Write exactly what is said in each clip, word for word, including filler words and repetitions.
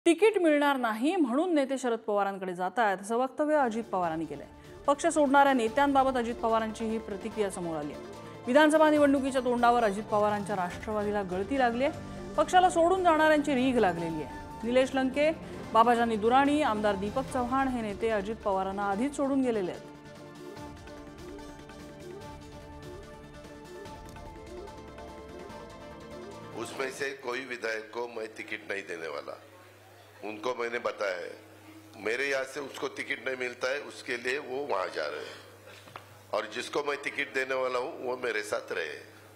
Ticket मिळणार नाही म्हणून नेते शरद पवारांकडे जात आहेत असं वक्तव्य अजित पवारांनी केलंय। पक्ष सोडणाऱ्या नेत्यांबाबत अजित पवारांची ही प्रतिक्रिया समोर आली आहे। विधानसभा निवडणुकीच्या तोंडावर अजित पवारांच्या राष्ट्रवादीला गळती लागली आहे। पक्षाला सोडून जाणाऱ्यांची रीघ लागलेली आहे। निलेश लंके, बाबाजानी दुराणी, आमदार दीपक चव्हाण हे नेते अजित पवारांना आधीच सोडून गेलेले आहेत। उसमें से कोई विधायक को मैं टिकट नहीं देने वाला। उनको मैंने बताया है, मेरे यहाँ से उसको टिकट नहीं मिलता है, उसके लिए वो वहां जा रहे हैं और जिसको मैं टिकट देने वाला हूं वो मेरे साथ रहे।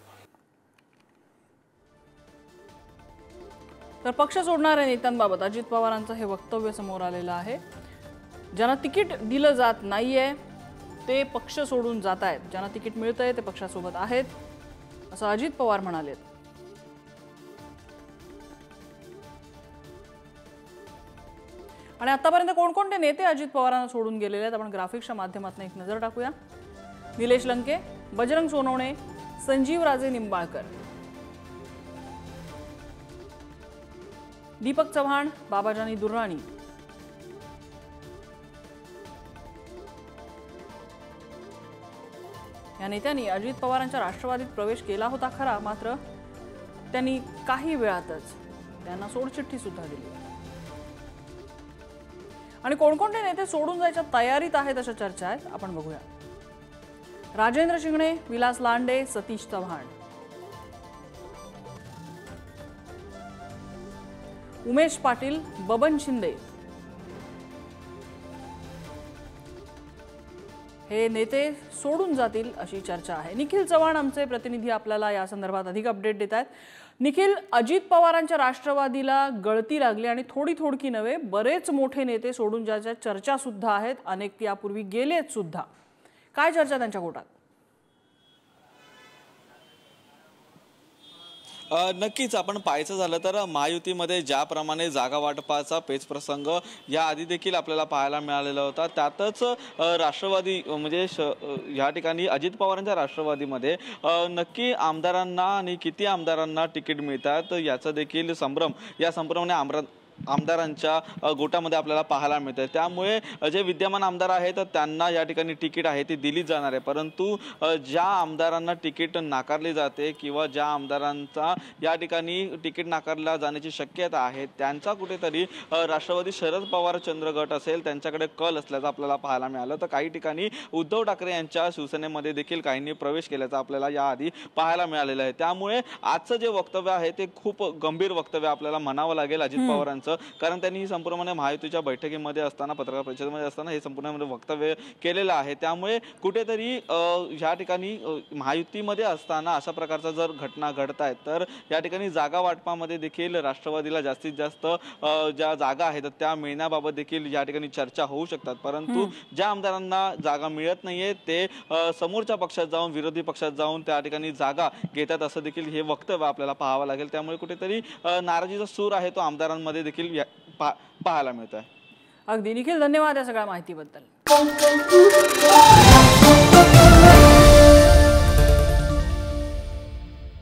तर पक्ष सोडणाऱ्या नेत्यांबाबत अजित पवारांचं हे वक्तव्य समोर आलेलं आहे। ज्यांना तिकीट दिलं जात नाहीये ते पक्ष सोडून जात आहेत, ज्यांना तिकीट मिळतंय ते पक्षासोबत आहेत असं अजित पवार म्हणाले। आणि आतापर्यंत कोणकोणते नेते अजित पवारांना सोडून गेलेले आहेत आपण ग्राफिक्सच्या माध्यमातून एक नजर टाकूया। निलेश लंके, बजरंग सोनवणे, संजीव राजे निंबाळकर, दीपक चव्हाण, बाबाजानी दुर्राणी, या नेत्यांनी अजित पवारांच्या राष्ट्रवादीत प्रवेश केला होता खरा, मात्र त्यांनी काही वेळातच त्यांना सोडचिठ्ठी सुद्धा दिली। आणि कोणकोणते नेते सोडून जायच्या तयारीत आहेत अशा चर्चा आहेत आपण बघूया। राजेंद्र शिंगणे, विलास लांडे, सतीश चव्हाण, उमेश पाटील, बबन शिंदे हे नेते सोडून जातील अशी चर्चा आहे। निखिल चव्हाण आमचे प्रतिनिधी आपल्याला या संदर्भात अधिक अपडेट देत आहेत। निखिल, अजित पवारांच्या राष्ट्रवादीला गळती लागली आणि थोडी थोडकी नव्हे बरेच मोठे नेते सोडून जायच्या चर्चा सुद्धा आहेत, अनेक यापूर्वी गेलेत सुद्धा। काय चर्चा त्यांच्या गोटात? नक्कीच आपण पाहायचं झालं तर महायुतीमध्ये ज्याप्रमाणे जागा वाटपाचा पेच प्रसंग या आधी देखील आपल्याला पाहायला मिळालेला होता, त्यातच राष्ट्रवादी म्हणजे या ठिकाणी अजित पवारांच्या राष्ट्रवादीमध्ये नक्की आमदारांना आणि किती आमदारांना तिकीट मिळतात याचा देखील संभ्रम या संभ्रमाने आमदार आमदारांच्या गोटामध्ये आपल्याला पाहायला मिळतं। त्यामुळे जे विद्यमान आमदार आहेत त्यांना या ठिकाणी तिकीट आहे ती दिली जाणार आहे, परंतु ज्या आमदारांना तिकीट नाकारले जाते किंवा ज्या आमदारांचा या ठिकाणी तिकीट नाकारला जाण्याची शक्यता आहे त्यांचा कुठेतरी राष्ट्रवादी शरद पवार चंद्र गट असेल त्यांच्याकडे कल असल्याचं आपल्याला पाहायला मिळालं। तर काही ठिकाणी उद्धव ठाकरे यांच्या शिवसेनेमध्ये देखील काहींनी प्रवेश केल्याचा आपल्याला याआधी पाहायला मिळालेलं आहे। त्यामुळे आजचं जे वक्तव्य आहे ते खूप गंभीर वक्तव्य आपल्याला म्हणावं लागेल अजित पवारांचं, कारण त्यांनी ही संपूर्ण महायुतीच्या बैठकीमध्ये असताना पत्रकार परिषदेमध्ये असताना हे संपूर्ण वक्तव्य केलेलं आहे। त्यामुळे कुठेतरी या ठिकाणी महायुतीमध्ये असताना अशा प्रकारचा जर घटना घडतायत तर या ठिकाणी जागा वाटपामध्ये देखील राष्ट्रवादीला जास्तीत जास्त ज्या जागा आहेत त्या मिळण्याबाबत देखील या ठिकाणी चर्चा होऊ शकतात, परंतु ज्या आमदारांना जागा मिळत नाहीये ते समोरच्या पक्षात जाऊन विरोधी पक्षात जाऊन त्या ठिकाणी जागा घेतात असं देखील हे वक्तव्य आपल्याला पाहावं लागेल। त्यामुळे कुठेतरी नाराजीचा सूर आहे तो आमदारांमध्ये देखील पाहायला मिळत आहे। अगदी निखिल, धन्यवाद या सगळ्या माहितीबद्दल।